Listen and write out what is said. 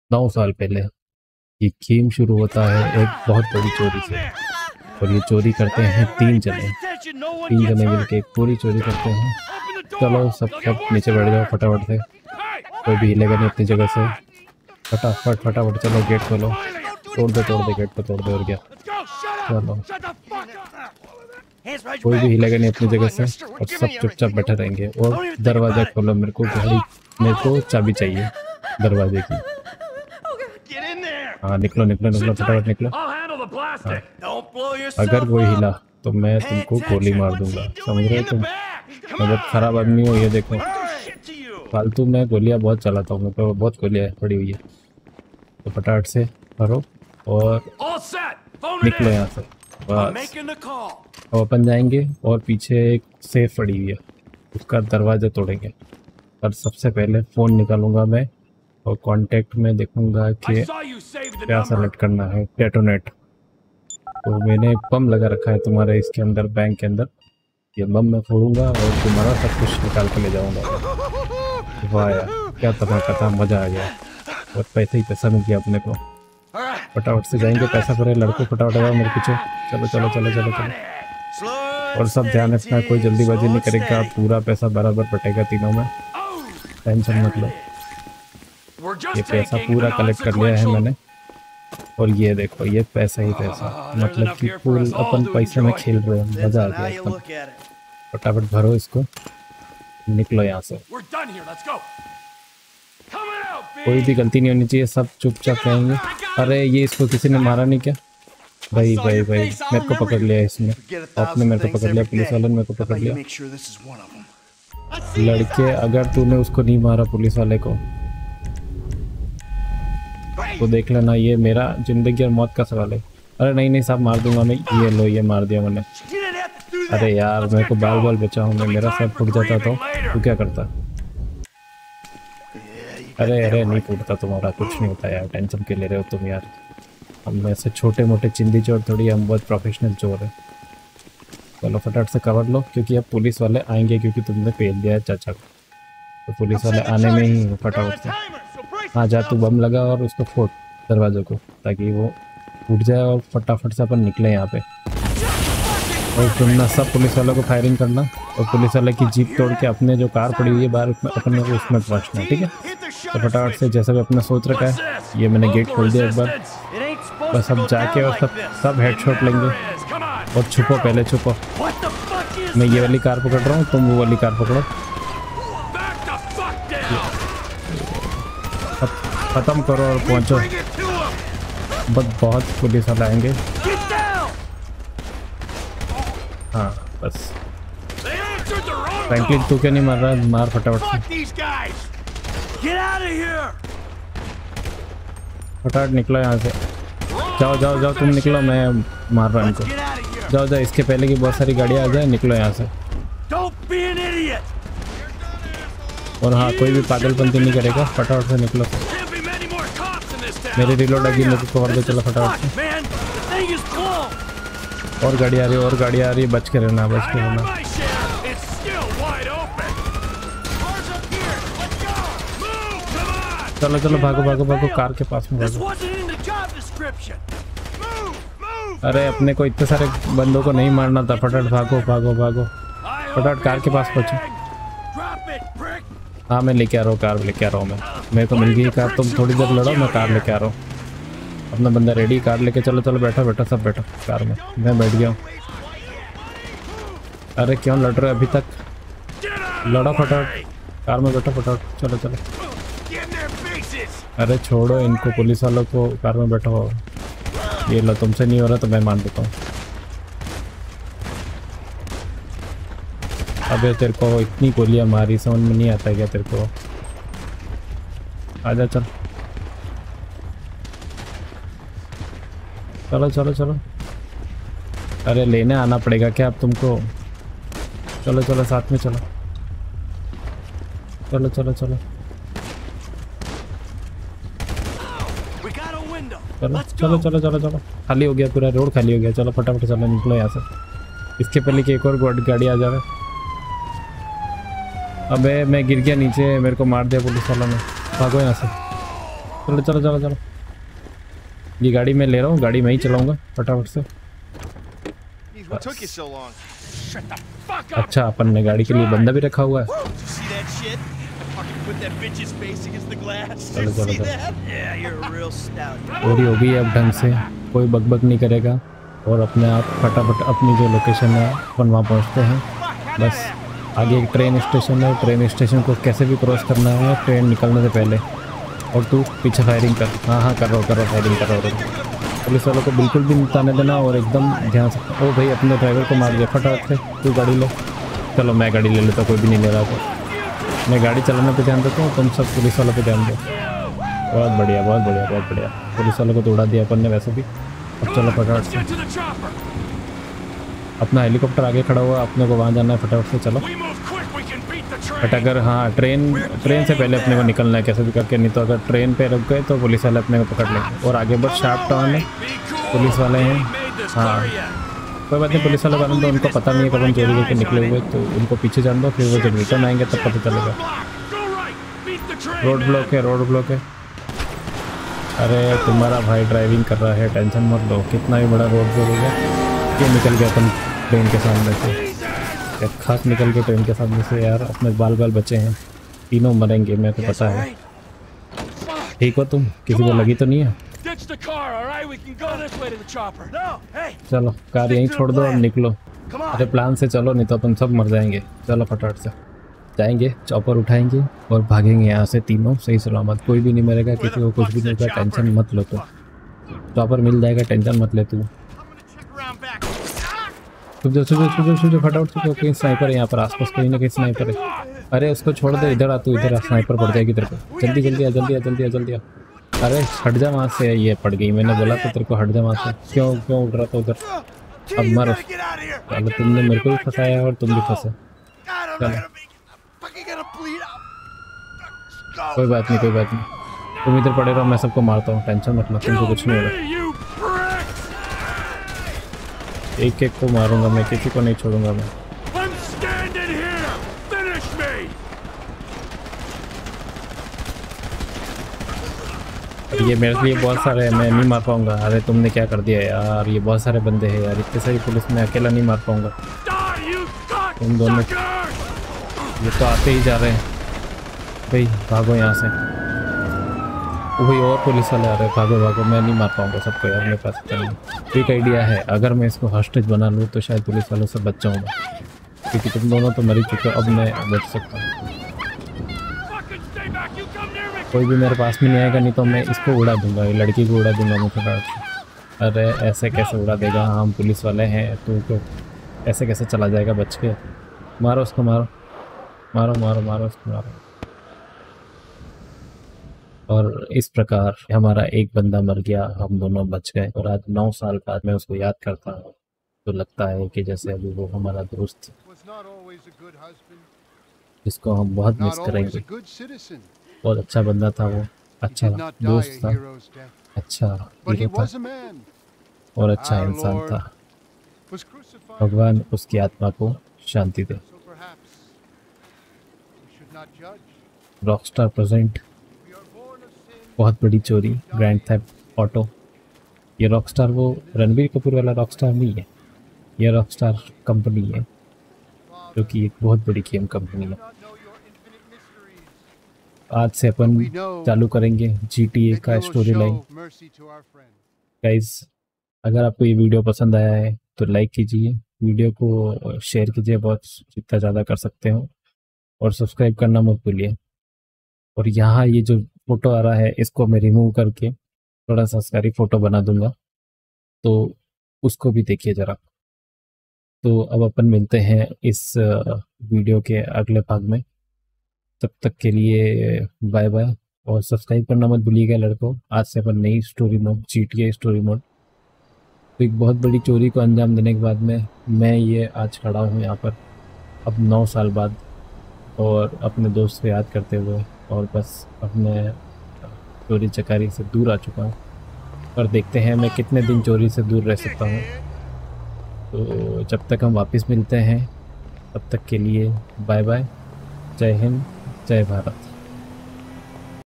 9 साल पहले ये गेम शुरू होता है एक बहुत बड़ी चोरी से। और ये चोरी करते हैं 3 जने मिलके एक पूरी चोरी करते हैं। चलो सब नीचे बैठ जाओ फटाफट से, कोई भी हिलेगा नहीं अपनी जगह से। फटाफट चलो, गेट खोलो। तोड़ दे गेट को, तोड़ दे। और क्या, चलो कोई भी हिलेगा नहीं अपनी जगह से और सब चुपचाप बैठे रहेंगे। और दरवाज़ा खोलो, मेरे को चाबी चाहिए दरवाजे की। हाँ निकलो फटाफट निकलो। हाँ। अगर कोई हिला तो मैं तुमको गोली मार दूंगा, समझ रहे हो तुम? मैं बहुत खराब आदमी हूँ, ये देखो। फालतू में गोलियाँ बहुत चलाता हूँ, मेरे को बहुत गोलियाँ पड़ी हुई है। तो फटाफट से भरो और निकलो यहाँ से बस। और अपन जाएंगे और पीछे एक सेफ पड़ी हुई है, उसका दरवाज़ा तोड़ेंगे। पर सबसे पहले फ़ोन निकालूंगा मैं और कांटेक्ट में देखूंगा कि क्या सेलेक्ट करना है। डेटोनेट। तो मैंने बम लगा रखा है तुम्हारे इसके अंदर, बैंक के अंदर। ये बम मैं फोड़ूंगा और तुम्हारा सब कुछ निकाल के ले जाऊंगा। वाह यार, क्या धमाका था, मज़ा आ गया। और पैसे ही पैसा मिल गया अपने को। फटाफट से जाएंगे, पैसा भरे लड़को, फटाफट आओ मेरे पीछे। चलो। और सब ध्यान रखना, कोई जल्दीबाजी नहीं करेगा, पूरा पैसा बराबर बटेगा तीनों में, टेंशन मत लो। ये पैसा पूरा कलेक्ट कर लिया है मैंने। और ये देखो, ये पैसा ही पैसा, मतलब कि फुल अपन पैसे में खेल रहे हैं, मज़ा आ गया एकदम। फटाफट भरो इसको, निकलो यहाँ से। कोई भी गलती नहीं होनी चाहिए, सब चुपचाप रहेंगे। अरे ये इसको किसी ने मारा नहीं क्या? भाई मेरे को पकड़ लिया इसने, आपने मेरे को पकड़ लिया, पुलिस वाले ने मेरे को पकड़ लिया। लड़के, अगर तूने उसको नहीं मारा पुलिस वाले को तो देख लेना, ये मेरा जिंदगी और मौत का सवाल है। अरे नहीं साहब, मार दूंगा मैं। ये लो, ये मार दिया मैंने। अरे यार, मेरे को बाल बचाओ, मैं मेरा सर फूट जाता तो तू क्या करता? अरे नहीं फूटता तुम्हारा, कुछ नहीं होता यार, टेंशन क्यों ले रहे हो तुम यार? हम ऐसे छोटे मोटे चिंदी चोर थोड़ी, हम बहुत प्रोफेशनल चोर है। चलो फटाफट से कवर लो, क्योंकि अब पुलिस वाले आएंगे, क्योंकि तुमने पेल दिया है चाचा को। तो पुलिस वाले आने में ही फटाफट से। हाँ जा, तू बम लगा और उसको फोड़ दरवाजे को, ताकि वो टूट जाए और फटाफट से अपन निकले यहाँ पे। और सुनना, सब पुलिस वालों को फायरिंग करना और पुलिस वाले की जीप तोड़ के अपने जो कार पड़ी हुई है बाहर, अपने को उसमें पहुँचना, ठीक है? तो फटाफट से जैसा भी अपना सोच रखा है, ये मैंने गेट खोल दिया एक बार। बस अब जाके और सब हेडशॉट लेंगे। और छुपो, पहले छुपो। मैं ये वाली कार पकड़ रहा हूँ, तुम वो वाली कार पकड़ो। खत्म करो और पहुंचो। बहुत पुलिस वाले आएंगे। हाँ बस। फ्रैंकलिन तू क्या नहीं मार रहा है? मार फटाफट से। फटाफट निकलो यहाँ से। जाओ तुम निकलो, मैं मार रहा हूँ इनको। जाओ इसके पहले की बहुत सारी गाड़ियाँ आ जाए, निकलो यहाँ से। और हाँ, कोई भी पागलपंती नहीं करेगा, फटाफट से निकलो। मेरी रिलोड अभी मेरे को कवर दे, चलो फटाफट से। और गाड़ी आ रही है, बच के रहना। चलो भागो, कार के पास में भागो। अरे अपने को इतने सारे बंदों को नहीं मारना था, फटाफट भागो। फटाफट कार के पास पहुँचो। हाँ मैं लेके आ रहा हूँ, कार लेके आ रहा हूँ मैं। मेरे को मिल गई कार, तुम थोड़ी देर लड़ो, मैं कार लेके आ रहा हूँ। अपना बंदा रेडी, कार लेके चलो। बैठो सब बैठो कार में। मैं बैठ गया हूँ। अरे क्यों लड़ रहे हो अभी तक? लड़ो फटाफट, कार में बैठो फटाफट। चलो। अरे छोड़ो इनको, पुलिस वालों को, कार में बैठो। ये लो, तुमसे नहीं हो रहा तो मैं मान देता हूँ। अबे तेरे को इतनी गोलियां मारी, समझ में नहीं आता क्या तेरे को? आजा चल। चलो। अरे लेने आना पड़ेगा क्या अब तुमको? चलो साथ में चलो। चलो। खाली हो गया, पूरा रोड खाली हो गया। चलो फटाफट चलो, निकलो यहाँ से। इसके पहले कि एक और गाड़ी आ जाए। अबे मैं गिर गया नीचे, मेरे को मार दिया पुलिस वालों ने। भागो यहाँ से। चलो चलो चलो चलो, ये गाड़ी मैं ले रहा हूँ, गाड़ी मैं ही चलाऊंगा फटाफट से। अच्छा, अपन ने गाड़ी के लिए बंदा भी रखा हुआ है। चलो चलो चलो, पूरी हो गई है अब ढंग से, कोई बकबक नहीं करेगा और अपने आप फटाफट अपनी जो लोकेशन है अपन वहाँ पहुँचते हैं। बस आगे एक ट्रेन स्टेशन है, ट्रेन स्टेशन को कैसे भी क्रॉस करना है ट्रेन निकलने से पहले। और तू पीछे फायरिंग कर। हाँ हाँ कर रहा फायरिंग कर रहा। पुलिस वालों को बिल्कुल भी नहीं आने देना और एकदम ध्यान से। ओ भाई अपने ड्राइवर को मार दिया, फटाफट से तू गाड़ी ले। चलो मैं गाड़ी ले लेता, कोई भी नहीं ले रहा तो मैं गाड़ी चलाने पे ध्यान देता हूँ, तुम सब पुलिस वालों पे ध्यान दो। बहुत बढ़िया बहुत बढ़िया बहुत बढ़िया, पुलिस वालों को तो उड़ा दिया अपन ने वैसे भी। अब चलो फटाफट से, अपना हेलीकॉप्टर आगे खड़ा हुआ, अपने को वहाँ जाना है, फटाफट से चलो। बट अगर हाँ ट्रेन से पहले अपने को निकलना है कैसे भी करके, नहीं तो अगर ट्रेन पे रुक गए तो पुलिस वाले अपने को पकड़ लेंगे। और आगे बस शार्प टाउन है, पुलिस वाले हैं। हाँ कोई बात नहीं, पुलिस वाले वाले तो उनको पता नहीं है कब हम चोरी करके निकले हुए, तो उनको पीछे जान दो, फिर वो जब रिटर्न आएंगे तब पता चलेगा। रोड ब्लॉक है, रोड ब्लॉक है। अरे तुम्हारा भाई ड्राइविंग कर रहा है, टेंशन मत लो, कितना भी बड़ा रोड ब्लॉक होगा। ये निकल गया अपन ट्रेन के सामने से, खास निकल के ट्रेन के सामने से। यार अपने बाल बचे हैं, तीनों मरेंगे, मैं तो पता है। ठीक हो तुम, किसी को लगी तो नहीं है? चलो कार यहीं छोड़ दो और निकलो। अरे प्लान से चलो, नहीं तो अपन सब मर जाएंगे। चलो फटाफट से जाएंगे, चॉपर उठाएंगे और भागेंगे यहाँ से तीनों सही सलामत। कोई भी नहीं मरेगा, किसी को कुछ भी नहीं होगा, टेंशन मत लो तुम। चॉपर मिल जाएगा, टेंशन मत ले तू। सुबह फटाफट से, कहीं स्नाइपर है यहाँ पर आसपास, कहीं ना कहीं स्नाइपर है। अरे उसको छोड़ दे, इधर आ तू, इधर आ, स्नाइपर पड़ जाएगी तेरे को। जल्दी जल्दी आ, जल्दी आ, जल्दी आ, जल्दी आ। अरे हट जा वहाँ से, ये पड़ गई, मैंने बोला तो तेरे को हट जा वहाँ से। क्यों उड़ रहा था उधर? अब मर। चलो तुमने मेरे को भी फंसाया और तुम भी फंसे। चलो कोई बात नहीं, कोई बात नहीं, तुम इधर पड़े रहो, मैं सबको मारता हूँ, टेंशन मत लो, तुमको कुछ नहीं होगा। एक एक को मारूंगा मैं, किसी को नहीं छोड़ूंगा मैं। ये मेरे लिए बहुत सारे हैं, मैं नहीं मार पाऊंगा। अरे तुमने क्या कर दिया यार, ये बहुत सारे बंदे हैं यार, इतने सारी पुलिस में अकेला नहीं मार पाऊंगा। तुम दोनों ये तो आते ही जा रहे हैं भाई, भागो यहाँ से। वही और पुलिस वाले आ रहे हैं, भागो भागो, मैं नहीं मार पाऊंगा सबको यार, मेरे पास नहीं। एक आइडिया है, अगर मैं इसको हॉस्टेज बना लूँ तो शायद पुलिस वालों से बच जाऊँगा, क्योंकि तुम दोनों तो मर ही चुके हो, अब मैं बच सकता हूँ। कोई भी मेरे पास में नहीं आएगा, नहीं तो मैं इसको उड़ा दूंगा, ये लड़की को उड़ा दूंगा मैं फटाफट। अरे ऐसे कैसे उड़ा देगा, हम पुलिस वाले हैं, तो ऐसे कैसे चला जाएगा बच के? मारो उसको, मारो मारो मारो मारो उसको, मारो। और इस प्रकार हमारा एक बंदा मर गया, हम दोनों बच गए। और आज 9 साल बाद मैं उसको याद करता हूँ तो लगता है कि जैसे अभी वो हमारा दोस्त, जिसको हम बहुत मिस करेंगे। बहुत अच्छा बंदा था वो, अच्छा दोस्त था, अच्छा हीरो था और अच्छा इंसान था। भगवान उसकी आत्मा को शांति दे। रॉकस्टार प्रेजेंट बहुत बड़ी चोरी, ग्रैंड थेफ्ट ऑटो। ये रॉकस्टार वो रणबीर कपूर वाला रॉकस्टार नहीं है, ये रॉकस्टार कंपनी है, जो कि एक बहुत बड़ी गेम कंपनी है। आज से अपन चालू करेंगे GTA का स्टोरी लाइन। गाइस अगर आपको ये वीडियो पसंद आया है तो लाइक कीजिए, वीडियो को शेयर कीजिए बहुत, जितना ज़्यादा कर सकते हो, और सब्सक्राइब करना मत भूलिए। और यहाँ ये जो फोटो आ रहा है इसको मैं रिमूव करके थोड़ा सा स्कारी फोटो बना दूंगा, तो उसको भी देखिए ज़रा। तो अब अपन मिलते हैं इस वीडियो के अगले भाग में, तब तक के लिए बाय बाय। और सब्सक्राइब करना मत भूलिएगा लड़कों। आज से अपन नई story mode, GTA story mode. तो एक बहुत बड़ी चोरी को अंजाम देने के बाद में मैं ये आज खड़ा हूँ यहाँ पर, अब 9 साल बाद, और अपने दोस्त को याद करते हुए, और बस अपने चोरी चकारी से दूर आ चुका हूँ। और देखते हैं मैं कितने दिन चोरी से दूर रह सकता हूँ। तो जब तक हम वापस मिलते हैं तब तक के लिए बाय बाय। जय हिंद, जय भारत।